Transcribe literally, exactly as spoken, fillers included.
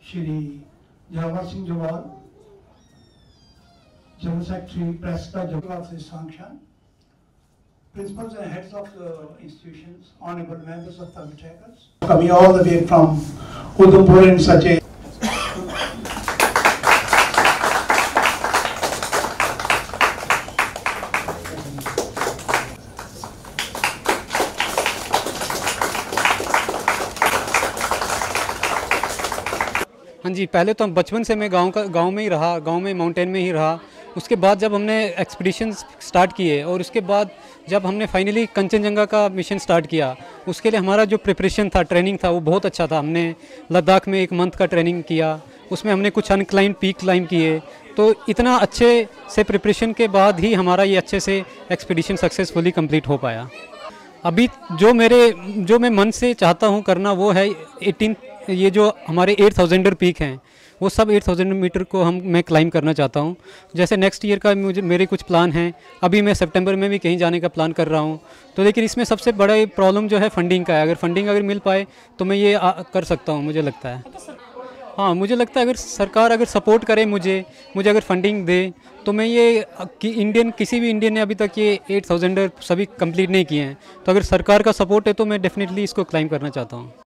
Shri Java Singh जोवाल, General Secretary, President of this function, principals and heads of the institutions, honorable members of the undertakers, coming all the way from Udhampur and Sache. हाँ जी, पहले तो बचपन से मैं गांव का गांव में ही रहा, गांव में माउंटेन में ही रहा। उसके बाद जब हमने एक्सपीडिशंस स्टार्ट किए और उसके बाद जब हमने फाइनली कंचनजंगा का मिशन स्टार्ट किया, उसके लिए हमारा जो प्रिपरेशन था, ट्रेनिंग था, वो बहुत अच्छा था। हमने लद्दाख में एक मंथ का ट्रेनिंग किया, उसमें हमने कुछ अनक्लाइंब पीक क्लाइंब किए। तो इतना अच्छे से प्रिपरेशन के बाद ही हमारा ये अच्छे से एक्सपीडिशन सक्सेसफुली कंप्लीट हो पाया। अभी जो मेरे जो मैं मन से चाहता हूँ करना वो है एटीन ये जो हमारे एट थाउजेंडर पीक हैं, वो सब एट थाउजेंड मीटर को हम मैं क्लाइंब करना चाहता हूँ। जैसे नेक्स्ट ईयर का मुझे मेरे कुछ प्लान हैं, अभी मैं सितंबर में भी कहीं जाने का प्लान कर रहा हूँ। तो लेकिन इसमें सबसे बड़ा प्रॉब्लम जो है फंडिंग का है। अगर फंडिंग अगर मिल पाए तो मैं ये आ, कर सकता हूँ, मुझे लगता है। हाँ, मुझे लगता है अगर सरकार अगर सपोर्ट करे मुझे मुझे अगर फंडिंग दे तो मैं ये कि इंडियन किसी भी इंडियन ने अभी तक ये एट थाउजेंडर सभी कंप्लीट नहीं किए हैं। तो अगर सरकार का सपोर्ट है तो मैं डेफिनेटली इसको क्लाइंब करना चाहता हूँ।